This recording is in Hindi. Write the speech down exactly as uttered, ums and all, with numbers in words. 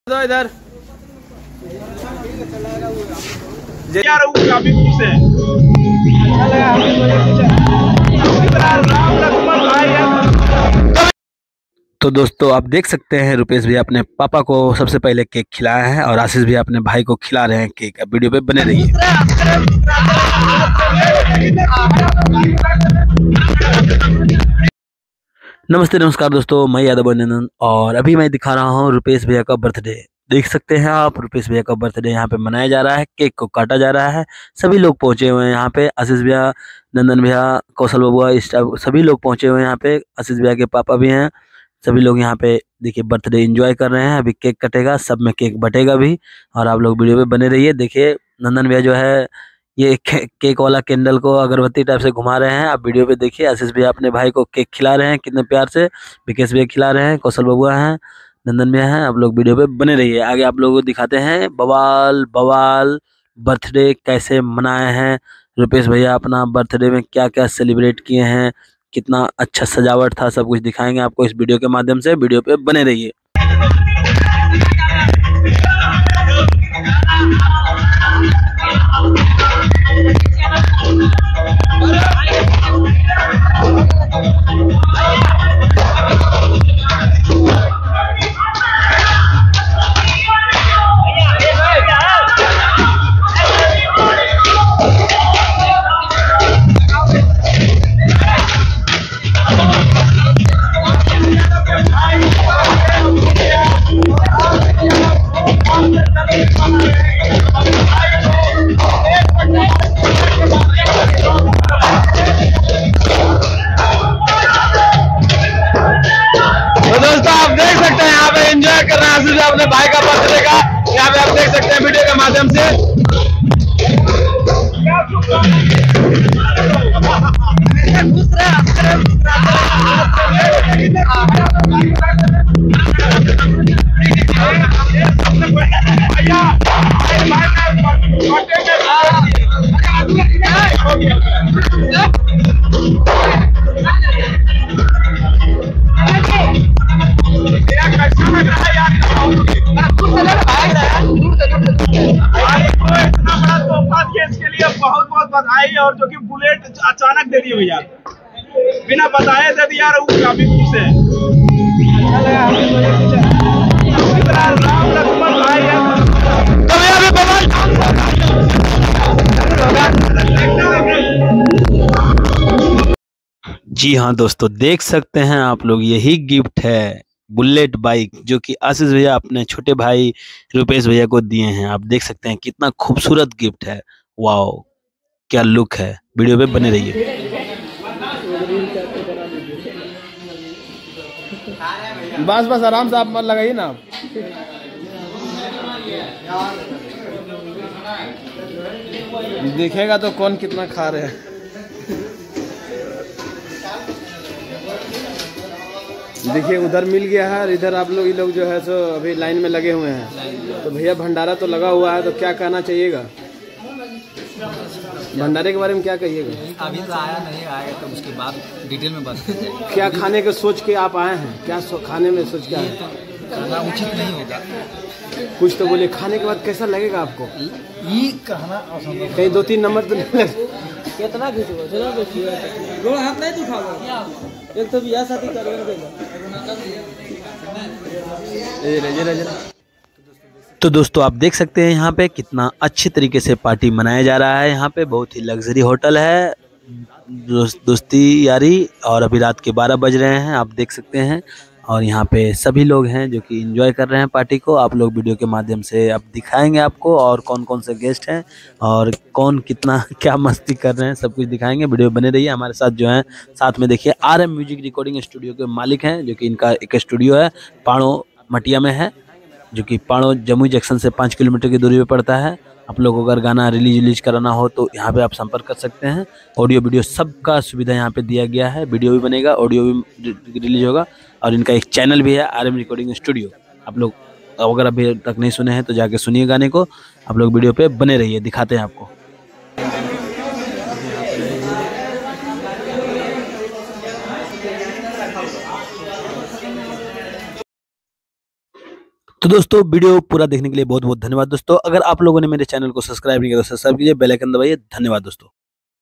दो इधर यार वो काफी खुश है। तो दोस्तों आप देख सकते हैं रुपेश भैया अपने पापा को सबसे पहले केक खिलाया है और आशीष भैया अपने भाई को खिला रहे हैं केक। अब वीडियो पे बने रहिए। नमस्ते नमस्कार दोस्तों, मैं यादव अभिनंदन और अभी मैं दिखा रहा हूँ रुपेश भैया का बर्थडे। देख सकते हैं आप, रुपेश भैया का बर्थडे यहाँ पे मनाया जा रहा है, केक को काटा जा रहा है। सभी लोग पहुंचे हुए हैं यहाँ पे। आशीष भैया, नंदन भैया, कौशल बबुआ, इस सभी लोग पहुंचे हुए हैं यहाँ पे। आशीष भैया के पापा भी हैं। सभी लोग यहाँ पे देखिए बर्थडे एंजॉय कर रहे हैं। अभी केक कटेगा, सब में केक बटेगा भी और आप लोग वीडियो पे बने रहिए। देखिए नंदन भैया जो है ये के, केक वाला कैंडल को अगरबत्ती टाइप से घुमा रहे हैं। आप वीडियो पे देखिए। आशीष भैया अपने भाई को केक खिला रहे हैं कितने प्यार से। विकेश भैया खिला रहे हैं, कौशल बबुआ हैं, नंदन भैया हैं। आप लोग वीडियो पे बने रहिए। आगे आप लोगों को दिखाते हैं बवाल बवाल बर्थडे कैसे मनाए हैं रुपेश भैया। अपना बर्थडे में क्या क्या सेलिब्रेट किए हैं, कितना अच्छा सजावट था, सब कुछ दिखाएंगे आपको इस वीडियो के माध्यम से। वीडियो पे बने रहिए। अपने भाई का बर्थडे का यहाँ पे आप देख सकते हैं वीडियो के माध्यम से। इसके लिए बहुत बहुत बधाई। और जो कि बुलेट अचानक दे दिए भैया, बिना बताए दे दिया, वो काफी खुश है। राम लक्ष्मण भाई है तो जी हाँ दोस्तों, देख सकते हैं आप लोग, यही गिफ्ट है बुलेट बाइक जो कि आशीष भैया अपने छोटे भाई रुपेश भैया को दिए हैं। आप देख सकते हैं कितना खूबसूरत गिफ्ट है। वाओ, क्या लुक है। वीडियो पे बने रहिए। बस बस आराम से आप मन लगाइए ना। देखेगा तो कौन कितना खा रहे हैं। देखिए उधर मिल गया है और इधर आप लोग ये लोग जो है सो अभी लाइन में लगे हुए हैं। तो भैया भंडारा तो लगा हुआ है, तो क्या कहना चाहिएगा भंडारे के बारे में? क्या कहिएगा? अभी तो आया नहीं, आएगा तो उसके बाद डिटेल में बात करेंगे। क्या खाने के सोच के आप आए हैं? क्या खाने में सोच के आए हैं? खाना उचित नहीं होगा। कुछ तो बोले, खाने के बाद कैसा लगेगा आपको? ये कहना कहीं दो तीन नंबर तो नहीं लगे? कितना दो हाथ नहीं दुखाओ, एक तो बियाह शादी करेंगे। तो दोस्तों आप देख सकते हैं यहाँ पे कितना अच्छी तरीके से पार्टी मनाया जा रहा है। यहाँ पे बहुत ही लग्जरी होटल है, दोस्त, दोस्ती यारी। और अभी रात के बारह बज रहे हैं, आप देख सकते हैं। और यहाँ पे सभी लोग हैं जो कि एंजॉय कर रहे हैं पार्टी को। आप लोग वीडियो के माध्यम से अब दिखाएंगे आपको और कौन कौन से गेस्ट हैं और कौन कितना क्या मस्ती कर रहे हैं, सब कुछ दिखाएंगे। वीडियो बने रहिए हमारे साथ। जो है साथ में देखिए R M music recording studio के मालिक हैं, जो कि इनका एक स्टूडियो है पाणो मटिया में है, जो कि पाणो जमुई जंक्शन से पाँच किलोमीटर की दूरी पे पड़ता है। आप लोग को अगर गाना रिलीज रिलीज कराना हो तो यहाँ पे आप संपर्क कर सकते हैं। ऑडियो वीडियो सबका सुविधा यहाँ पे दिया गया है। वीडियो भी बनेगा, ऑडियो भी रिलीज होगा और इनका एक चैनल भी है आर एम रिकॉर्डिंग स्टूडियो। आप लोग अगर अभी तक नहीं सुने हैं तो जाके सुनिए गाने को। आप लोग वीडियो पे बने रहिए, दिखाते हैं आपको। तो दोस्तों वीडियो पूरा देखने के लिए बहुत बहुत धन्यवाद दोस्तों। अगर आप लोगों ने मेरे चैनल को सब्सक्राइब नहीं किया तो सब्सक्राइब कीजिए, बेल आइकन दबाइए। धन्यवाद दोस्तों।